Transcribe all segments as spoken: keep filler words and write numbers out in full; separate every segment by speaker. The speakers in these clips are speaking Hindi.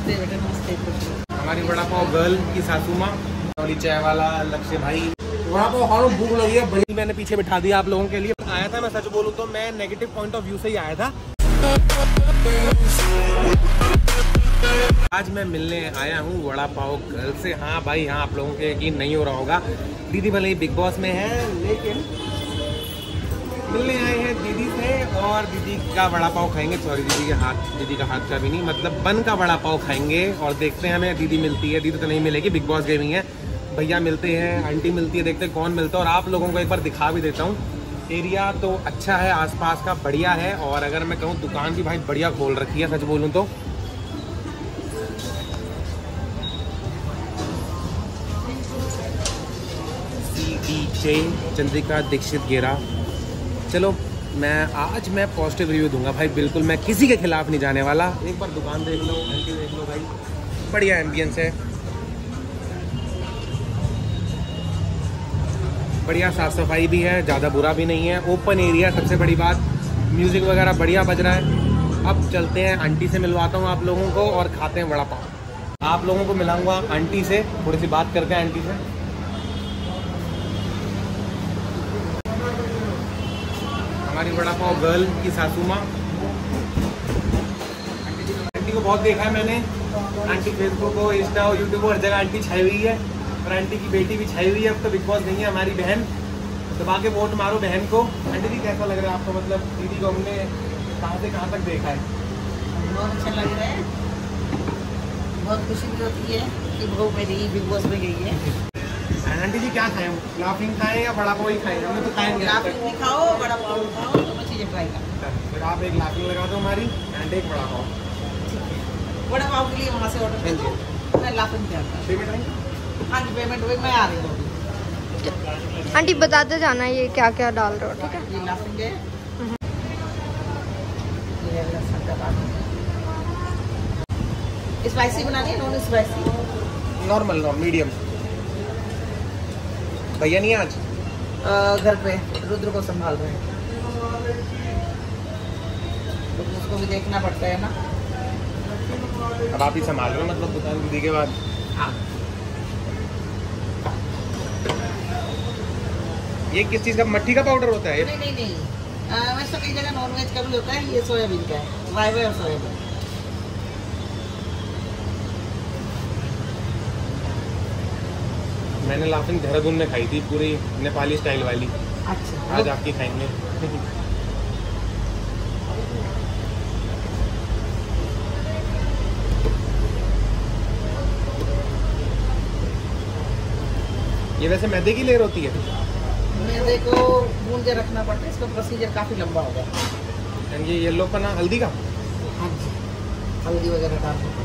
Speaker 1: नमस्ते बेटा, नमस्ते।
Speaker 2: हमारी वड़ा पाव गर्ल की सासू माँ, डॉली चाय वाला लक्ष्य भाई। वड़ा पाव खाओ, भूख लगी है बड़ी। मैंने पीछे बिठा दिया आप लोगों के लिए। आया था, मैं सच बोलूँ तो मैं नेगेटिव पॉइंट ऑफ व्यू से ही आया था। आज मैं मिलने आया हूँ वड़ा पाव गर्ल से। हाँ भाई हाँ, आप लोगों के यकीन नहीं हो रहा होगा, दीदी भले ही बिग बॉस में है, लेकिन मिलने आए हैं दीदी से और दीदी का वड़ा पाव खाएंगे। सॉरी, दीदी के हाथ, दीदी का हाथ का भी नहीं, मतलब बन का वड़ा पाव खाएंगे। और देखते हैं हमें दीदी मिलती है, दीदी तो नहीं मिलेगी, बिग बॉस गई हुई है। भैया मिलते हैं, आंटी मिलती है, देखते हैं कौन मिलता है। और आप लोगों को एक बार दिखा भी देता हूँ। एरिया तो अच्छा है, आसपास का बढ़िया है। और अगर मैं कहूँ दुकान भी भाई बढ़िया खोल रखी है, सच बोलूँ तो। C D J Chandrika Dikshit Gera. चलो मैं आज मैं पॉजिटिव रिव्यू दूंगा भाई, बिल्कुल मैं किसी के खिलाफ नहीं जाने वाला। एक बार दुकान देख लो, आंटी देख लो भाई, बढ़िया एम्बियंस है, बढ़िया साफ सफाई भी है, ज़्यादा बुरा भी नहीं है, ओपन एरिया। सबसे बड़ी बात, म्यूज़िक वगैरह बढ़िया बज रहा है। अब चलते हैं, आंटी से मिलवाता हूँ आप लोगों को और खाते हैं वड़ा पाव। आप लोगों को मिलाऊंगा आंटी से, थोड़ी सी बात करते हैं आंटी से। हमारी वड़ा पाव गर्ल की सासू माँ। आंटी को बहुत देखा है मैंने, आंटी फेसबुक हो, इंस्टा हो, यूट्यूब हो, हर जगह आंटी छाई हुई है। और आंटी की बेटी भी छाई हुई है। अब तो बिग बॉस नहीं है, हमारी बहन। दबा के वोट मारो बहन को। आंटी जी कैसा लग रहा है आपको, मतलब दीदी को हमने कहाँ से कहाँ तक देखा है?
Speaker 1: बहुत अच्छा लग रहा है, बहुत खुशी भी होती है कि बहू मेरी बिग बॉस में गई है।
Speaker 2: आंटी जी क्या खाएं, लाफिंग खाएं या बड़ा पाव ही खाएं? हमने तो खाएंगे।
Speaker 1: लाफिंग भी खाओ, बड़ा पाव भी खाओ, दोनों चीजें ट्राई करो।
Speaker 2: फिर आप एक लाफिंग लगा दो हमारी, एंड एक बड़ा पाव।
Speaker 1: बड़ा पाव के लिए वहाँ से ऑर्डर कर दो, मैं लाफिंग करता हूँ।
Speaker 2: पेमेंट आई?
Speaker 1: हाँ जी, पेमेंट हुई, मैं आ रही हूँ।
Speaker 3: आंटी बताते जाना ये क्या क्या डाल रहे हो, ठीक है?
Speaker 1: ये लाफिंग है, ये लहसुन का पानी। स्पाइसी बनानी है, non spicy?
Speaker 2: Normal non medium. भैया नहीं आज
Speaker 1: आ, घर पे रुद्र को संभाल रहे हैं, तो उसको भी देखना पड़ता है ना।
Speaker 2: अब आप ही संभाल रहे हो मतलब दुकान दीदी के बाद?
Speaker 1: हाँ।
Speaker 2: ये किस चीज़ का, मट्ठी का पाउडर होता है?
Speaker 1: नहीं नहीं नहीं, वैसे कई जगह नॉन वेज का भी होता है, ये सोयाबीन का है, वाइवे और सोयाबीन।
Speaker 2: मैंने लाफिंग देहरादून में खाई थी, पूरी नेपाली स्टाइल वाली।
Speaker 1: अच्छा,
Speaker 2: आज आपकी खाएंगे। ये वैसे मैदे की लेयर होती है?
Speaker 1: मैदे को भून के रखना पड़ता है, इसका प्रोसीजर काफी लंबा होगा।
Speaker 2: एंड ये येलो पना हल्दी का?
Speaker 1: हाँ जी, हल्दी वगैरह डाल दो।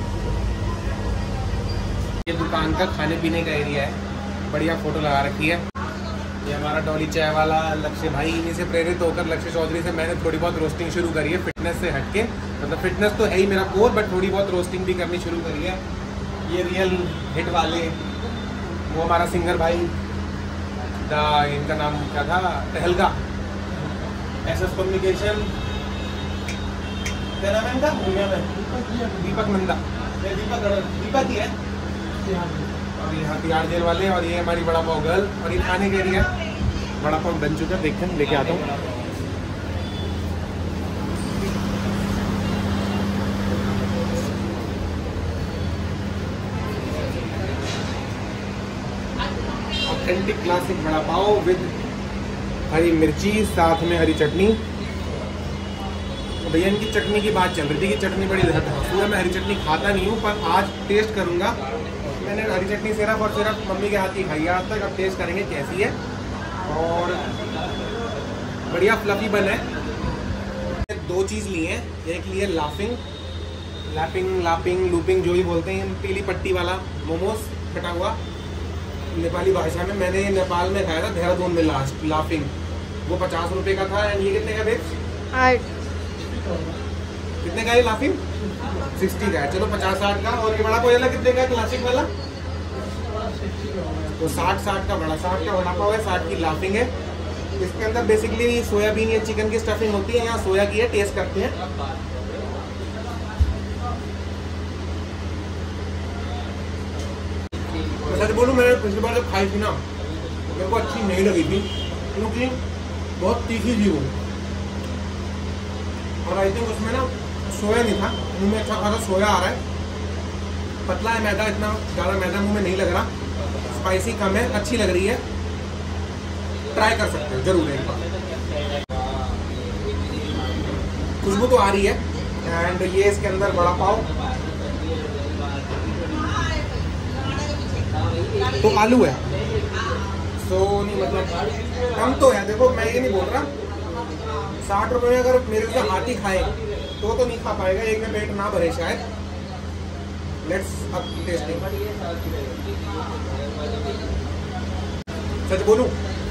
Speaker 2: ये दुकान का खाने पीने का एरिया है, बढ़िया फोटो लगा रखी है। ये हमारा डॉली चाय वाला लक्ष्य भाई, इन्हीं से प्रेरित होकर लक्ष्य चौधरी से मैंने थोड़ी बहुत रोस्टिंग शुरू करी है, फिटनेस से हटके। मतलब फिटनेस तो है ही मेरा कोर, बट थोड़ी बहुत रोस्टिंग भी करनी शुरू करी है। ये रियल हिट वाले, वो हमारा सिंगर भाई दा, इनका नाम क्या था, टहलका, एस एस कम्युनिकेशन, क्या नाम है इनका, दीपक नंदा, दीपक दीपक ही है। और ये हथियार जेल वाले, और ये हमारी वड़ा पाव गर्ल। और ये खाने के एरिया, वड़ा पाव बन चुका है, देखते हैं, लेके आता हूँ। Authentic classic vada pav with हरी मिर्ची, साथ में हरी चटनी। तो भैया इनकी चटनी की बात चल रही थी कि चटनी बड़ी धांसू है। मैं हरी चटनी खाता नहीं हूँ, पर आज टेस्ट करूँगा। मैंने हरी चटनी सिर्फ और सिर्फ मम्मी के हाथ की खाई है आज तक, अब टेस्ट करेंगे कैसी है। और बढ़िया फ्लफी बन है। दो चीज़ ली हैं, एक लिए लाफिंग, लैपिंग लापिंग लूपिंग जो भी बोलते हैं, पीली पट्टी वाला मोमोज कटा हुआ नेपाली भाषा में। मैंने ये नेपाल में खाया था, देहरादून में लास्ट लाफिंग, वो पचास रुपये का था। एंड ये कितने का बेच? कितने का है लाफिंग? सिक्सटी का है। चलो पचास साठ का। और ये बड़ा कोयला कितने का है क्लासिक वाला? तो साठ साठ का बड़ा, साठ का वड़ा पाव है, साठ की लाफिंग है। इसके अंदर बेसिकली सोयाबीन या चिकन की स्टफिंग होती है, यहाँ सोया की है। टेस्ट करते हैं। बोलूँ मैंने पिछली बार जब खाई थी ना मेरे को अच्छी नहीं लगी थी क्योंकि बहुत तीखी थी वो, और आई थिंक उसमें ना सोया नहीं था। मुंह में अच्छा खासा सोया आ रहा है, पतला है मैदा, इतना ज़्यादा मैदा मुंह में नहीं लग रहा, स्पाइसी कम है, अच्छी लग रही है, ट्राई कर सकते हो जरूर एक बार। खुशबू तो आ रही है। एंड ये इसके अंदर बड़ा पाव, तो आलू है, सो नहीं मतलब कम तो है। देखो मैं ये नहीं बोल रहा, साठ रुपए में अगर मेरे से हाथी खाए तो तो नहीं खा पाएगा, एक में पेट ना भरे शायद। लेट्स अब टेस्टिंग। सच बोलूं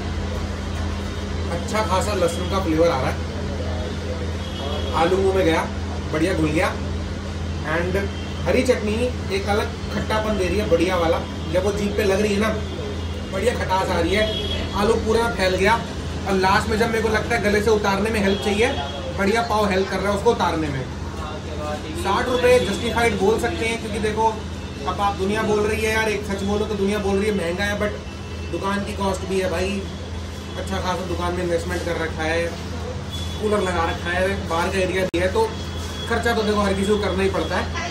Speaker 2: अच्छा खासा लहसुन का फ्लेवर आ रहा है, आलू मुंह में गया, बढ़िया घुल गया। एंड हरी चटनी एक अलग खट्टापन दे रही है, बढ़िया वाला। जब वो जीभ पे लग रही है ना, बढ़िया खटास आ रही है, आलू पूरा फैल गया। और लास्ट में जब मेरे को लगता है गले से उतारने में हेल्प चाहिए, बढ़िया पाव हेल्प कर रहा है उसको उतारने में। साठ रुपये जस्टिफाइड बोल सकते हैं, क्योंकि देखो अब आप दुनिया बोल रही है यार, एक सच बोलो तो दुनिया बोल रही है महंगा है, बट दुकान की कॉस्ट भी है भाई। अच्छा खासा दुकान में इन्वेस्टमेंट कर रखा है, कूलर लगा रखा है, बाहर का एरिया दिया है, तो खर्चा तो देखो हर किसी को करना ही पड़ता है।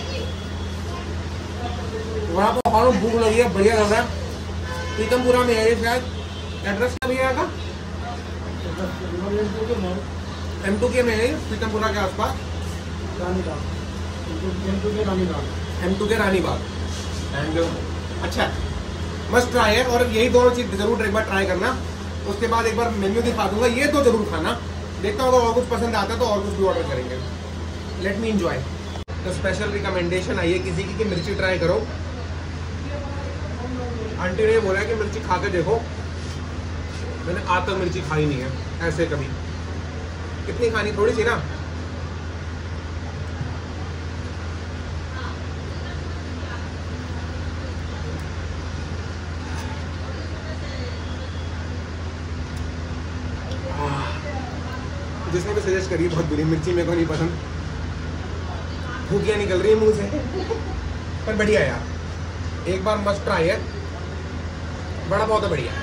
Speaker 2: वहाँ पर खाना भूख लगी है, बढ़िया लग रहा है। पीतमपुरा में है शायद, एड्रेस क्या भैया का? एम टू के में है, पीतमपुरा के आसपास, एम टू के रानी बाग। एंड अच्छा मस्ट ट्राई है, और यही दोनों चीज जरूर एक बार ट्राई करना। उसके बाद एक बार मेन्यू दिखा दूंगा, ये तो जरूर खाना। देखता हूँ अगर और कुछ पसंद आता है तो और कुछ भी ऑर्डर करेंगे। Let me enjoy. तो स्पेशल रिकमेंडेशन आई है किसी की कि मिर्ची ट्राई करो। आंटी ने बोला है कि मिर्ची खा के देखो, मैंने आज तक मिर्ची खाई नहीं है ऐसे कभी। कितनी खानी, थोड़ी सी ना। जिसने भी सजेस्ट करी बहुत बुरी मिर्ची, मेरे को नहीं पसंद, भूखियाँ निकल रही है मुंह से, पर बढ़िया यार, एक बार मस्ट ट्राई है, बड़ा बहुत है, बढ़िया।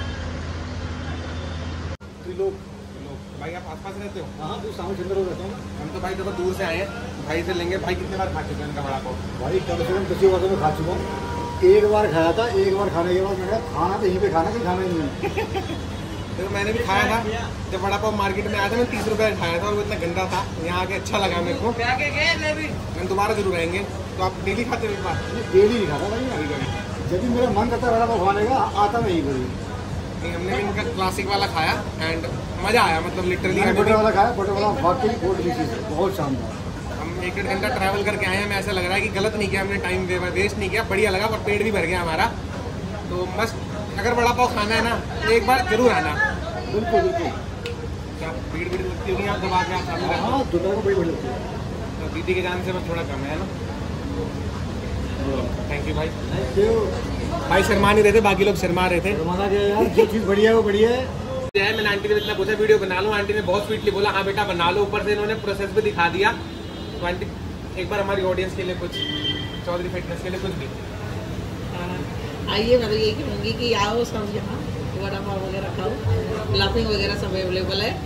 Speaker 2: त्रिलोक, भाई आप आसपास रहते हो?
Speaker 4: हाँ तो सामने चंद्र रहता हूँ।
Speaker 2: हम तो भाई देखो दूर से आए हैं, भाई से लेंगे। भाई कितने बार खा चुके हैं इनका बड़ा पाव?
Speaker 4: भाई कम से कम दस वर्षों में खा चुका हूँ। एक बार खाया था, एक बार खाने के बाद मैंने खाना तो यहीं पे खाना, कहीं खाना ही नहीं।
Speaker 2: देखो मैंने भी खाया था, जब बड़ा पाव मार्केट में आया था मैं तीस रुपये का खाया था, और वो इतना गंदा था। यहाँ आके अच्छा लगा मेरे को, मैं दोबारा जरूर आएंगे। तो आप डेली खाते हो? एक बार
Speaker 4: डेली नहीं खाता भाई, कभी कभी जब भी मेरा मन करता बड़ा पाव खाने का, आता मैं ही कभी
Speaker 2: नहीं। हमने भी इनका क्लासिक वाला खाया एंड मजा आया, मतलब लिटरली
Speaker 4: बटर वाला खाया। बटर वाला वाकई बहुत चीज़ है, बहुत शानदार।
Speaker 2: हम एक डेढ़ घंटा ट्रैवल करके आए हैं, हमें ऐसा लग रहा है कि गलत नहीं किया हमने, टाइम वेस्ट नहीं किया, बढ़िया लगा, और पेट भी भर गया हमारा। तो मस्त, अगर बड़ा पाव खाना है ना तो एक बार जरूर आना।
Speaker 4: बिल्कुल बिल्कुल।
Speaker 2: क्या भीड़ भीड़ लगती होगी आप दबा के आप चालू करते हो?
Speaker 4: हाँ दोपहर को बड़ी बड़ी लगती है।
Speaker 2: तो दीदी के जान से बस थोड़ा कम है ना। थैंक यू भाई।
Speaker 4: थैंक यू
Speaker 2: भाई शर्मा नहीं रहे थे, बाकी लोग शर्मा रहे थे।
Speaker 4: रमाना के यार जो चीज़ बढ़िया है वो बढ़िया है।
Speaker 2: मैंने आंटी ने इतना पूछा वीडियो बना लो, आंटी ने बहुत स्वीटली बोला हाँ बेटा बना लो। ऊपर से इन्होंने प्रोसेस भी दिखा दिया। तो आंटी एक बार हमारी ऑडियंस के लिए कुछ, चौधरी फिटनेस के लिए कुछ भी।
Speaker 1: आइए, मतलब यही कहूँगी कि आओ सब यहाँ, वड़ा पाव वगैरह खाओ, लाफिंग वगैरह सब अवेलेबल है।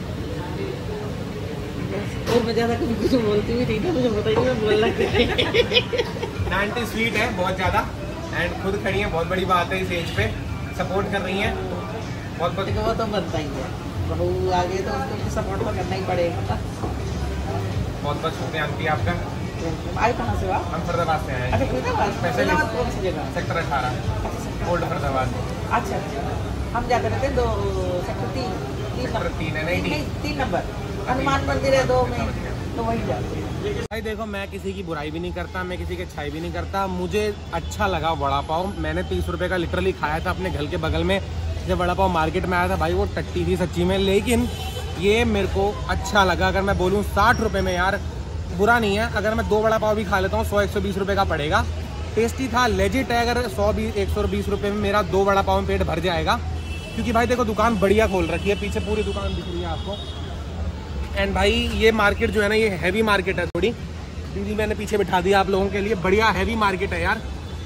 Speaker 1: और मैं ज़्यादा कभी कुछ बोलती भी नहीं था, मुझे बताइए मैं बोलना क्या।
Speaker 2: आंटी स्वीट है बहुत ज़्यादा, एंड खुद खड़ी है, बहुत बड़ी बात है इस एज पे, सपोर्ट कर रही हैं बहुत बहुत।
Speaker 1: वो तो बनता ही है, बहू आगे तो उसको सपोर्ट तो करना ही पड़ेगा।
Speaker 2: बहुत बहुत शुक्रिया आंटी आपका।
Speaker 1: आए कहाँ से आप?
Speaker 2: हम फरीदाबाद से आए
Speaker 1: अच्छा
Speaker 2: हैं,
Speaker 1: फरीदाबाद, फरीदाबाद कौन सी जगह?
Speaker 2: सेक्टर अठारह, ओल्ड फरीदाबाद।
Speaker 1: अच्छा अच्छा, हम जा कर थे दो सेक्टर तीन तीन
Speaker 2: सेक्टर
Speaker 1: नंबर
Speaker 2: तीन है, नहीं
Speaker 1: नहीं तीन नंबर हनुमान मंदिर है दो में, तो वही जाते हैं।
Speaker 2: भाई देखो मैं किसी की बुराई भी नहीं करता, मैं किसी की अच्छाई भी नहीं करता। मुझे अच्छा लगा वड़ा पाव, मैंने तीस रुपए का लिटरली खाया था अपने घर के बगल में। जब वड़ा पाव मार्केट में आया था भाई वो टट्टी थी सच्ची में, लेकिन ये मेरे को अच्छा लगा। अगर मैं बोलूँ साठ रुपये में यार बुरा नहीं है। अगर मैं दो वड़ा पाव भी खा लेता हूँ सौ एक सौ बीस रुपये का पड़ेगा, टेस्टी था, लेजिट है। अगर सौ बीस एक सौ बीस रुपये में मेरा दो वड़ा पाव में पेट भर जाएगा, क्योंकि भाई देखो दुकान बढ़िया खोल रखी है, पीछे पूरी दुकान दिख रही है आपको। एंड भाई ये मार्केट जो है ना, ये हैवी मार्केट है थोड़ी। दीदी मैंने पीछे बिठा दिया आप लोगों के लिए, बढ़िया हैवी मार्केट है यार।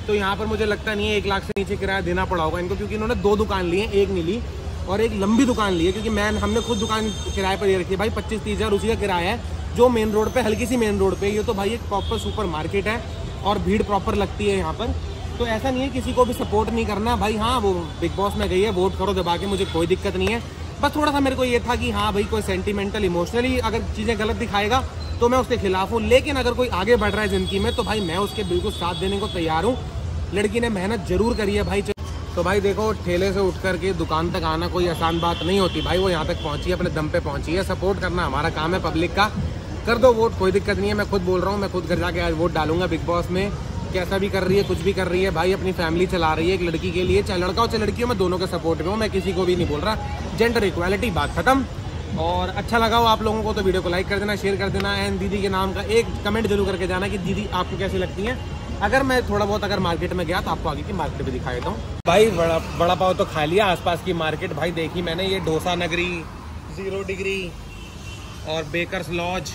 Speaker 2: तो यहाँ पर मुझे लगता नहीं है एक लाख से नीचे किराया देना पड़ा होगा इनको, क्योंकि इन्होंने दो दुकान ली है, एक नहीं ली और एक लंबी दुकान ली है, क्योंकि मैं हमने खुद दुकान किराए पर दे रखी है भाई। पच्चीस तीस हज़ार उसी का किराया है, जो मेन रोड पे, हल्की सी मेन रोड पे। ये तो भाई एक प्रॉपर सुपर मार्केट है और भीड़ प्रॉपर लगती है यहाँ पर। तो ऐसा नहीं है किसी को भी सपोर्ट नहीं करना भाई। हाँ, वो बिग बॉस में गई है, वोट करो दबा के, मुझे कोई दिक्कत नहीं है। बस थोड़ा सा मेरे को ये था कि हाँ भाई, कोई सेंटिमेंटल इमोशनली अगर चीज़ें गलत दिखाएगा तो मैं उसके खिलाफ हूँ, लेकिन अगर कोई आगे बढ़ रहा है ज़िंदगी में तो भाई मैं उसके बिल्कुल साथ देने को तैयार हूँ। लड़की ने मेहनत जरूर करी है भाई। तो भाई देखो, ठेले से उठ करके दुकान तक आना कोई आसान बात नहीं होती भाई। वो यहाँ तक पहुँची है, अपने दम पे पहुँची है। सपोर्ट करना हमारा काम है पब्लिक का। कर दो वोट, कोई दिक्कत नहीं है। मैं खुद बोल रहा हूँ, मैं खुद घर जाके आज वोट डालूंगा बिग बॉस में। कैसा भी कर रही है, कुछ भी कर रही है भाई, अपनी फैमिली चला रही है एक लड़की के लिए, चाहे लड़का हो चाहे लड़की हो, मैं दोनों के सपोर्ट में हूँ। मैं किसी को भी नहीं बोल रहा। जेंडर इक्वालिटी, बात खत्म। और अच्छा लगा हो आप लोगों को तो वीडियो को लाइक कर देना, शेयर कर देना। एंड दीदी के नाम का एक कमेंट जरूर करके जाना कि दीदी आपको कैसी लगती है। अगर मैं थोड़ा बहुत अगर मार्केट में गया तो आपको आगे की मार्केट भी दिखा देता हूँ भाई। बड़ा बड़ा पाव तो खा लिया, आसपास की मार्केट भाई देखी मैंने। ये डोसा नगरी, जीरो डिग्री और बेकर्स लॉज,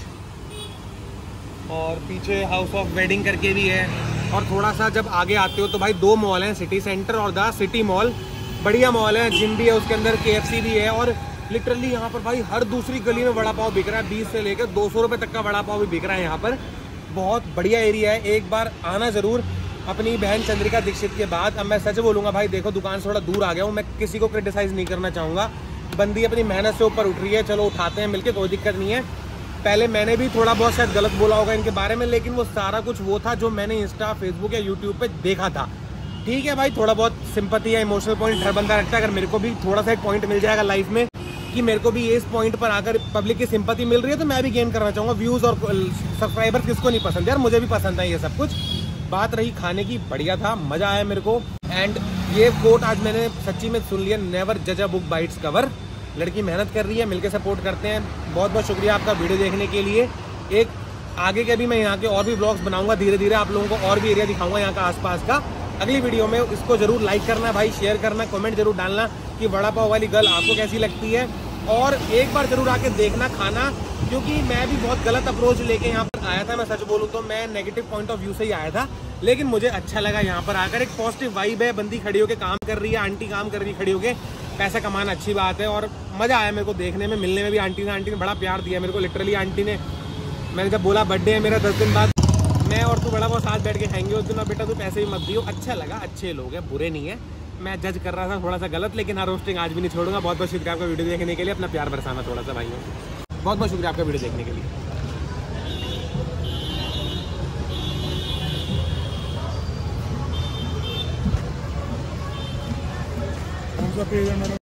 Speaker 2: और पीछे हाउस ऑफ वेडिंग करके भी है। और थोड़ा सा जब आगे आते हो तो भाई दो मॉल हैं, सिटी सेंटर और द सिटी मॉल। बढ़िया मॉल है, जिम भी है उसके अंदर, केएफसी भी है। और लिटरली यहाँ पर भाई हर दूसरी गली में वड़ा पाव बिक रहा है। बीस से लेकर दो सौ रुपये तक का वड़ा पाव भी बिक रहा है यहाँ पर। बहुत बढ़िया एरिया है, एक बार आना ज़रूर अपनी बहन चंद्रिका दीक्षित के बाद। अब मैं सच बोलूँगा भाई, देखो दुकान से थोड़ा दूर आ गया हूँ, मैं किसी को क्रिटिसाइज़ नहीं करना चाहूँगा। बंदी अपनी मेहनत से ऊपर उठ रही है, चलो उठाते हैं मिलके, कोई दिक्कत नहीं है। पहले मैंने भी थोड़ा बहुत शायद गलत बोला होगा इनके बारे में, लेकिन वो सारा कुछ वो था जो मैंने इंस्टा, फेसबुक या यूट्यूब पे देखा था। ठीक है भाई, थोड़ा बहुत सिंपैथी या इमोशनल पॉइंट हर बंदा रखता है। अगर मेरे को भी थोड़ा सा एक पॉइंट मिल जाएगा लाइफ में कि मेरे को भी इस पॉइंट पर आकर पब्लिक की सिंपैथी मिल रही है, तो मैं भी गेन करना चाहूँगा। व्यूज़ और सब्सक्राइबर किसको नहीं पसंद यार, मुझे भी पसंद है ये सब कुछ। बात रही खाने की, बढ़िया था, मज़ा आया मेरे को। एंड ये कोट आज मैंने सच्ची में सुन लिया, नेवर जज a book by its cover. लड़की मेहनत कर रही है, मिलके सपोर्ट करते हैं। बहुत बहुत शुक्रिया आपका वीडियो देखने के लिए। एक आगे के भी मैं यहाँ के और भी ब्लॉग्स बनाऊंगा धीरे धीरे, आप लोगों को और भी एरिया दिखाऊंगा यहाँ का आसपास का। अगली वीडियो में इसको जरूर लाइक करना भाई, शेयर करना, कमेंट जरूर डालना कि वड़ा पाव वाली गर्ल आपको कैसी लगती है। और एक बार जरूर आके देखना खाना, क्योंकि मैं भी बहुत गलत अप्रोच लेके यहाँ पर आया था। मैं सच बोलूँ तो मैं नेगेटिव पॉइंट ऑफ व्यू से ही आया था, लेकिन मुझे अच्छा लगा यहाँ पर आकर। एक पॉजिटिव वाइब है, बंदी खड़ी होकर काम कर रही है, आंटी काम कर रही है खड़ी होकर, पैसा कमाना अच्छी बात है। और मज़ा आया मेरे को देखने में, मिलने में भी। आंटी ने आंटी ने बड़ा प्यार दिया मेरे को, लिटरली आंटी ने, मैंने जब बोला बर्थडे है मेरा दस दिन बाद, मैं और तू बड़ा बहुत साथ बैठ के खाएंगे उस दिन, और बेटा तू पैसे भी मत दियो। अच्छा लगा, अच्छे लोग हैं, बुरे नहीं है। मैं जज कर रहा था थोड़ा सा गलत, लेकिन हाँ रोस्टिंग आज भी नहीं छोड़ूंगा। बहुत बहुत शुक्रिया आपका वीडियो देखने के लिए, अपना प्यार बरसाना थोड़ा सा भाइयों। बहुत बहुत शुक्रिया आपका वीडियो देखने के लिए।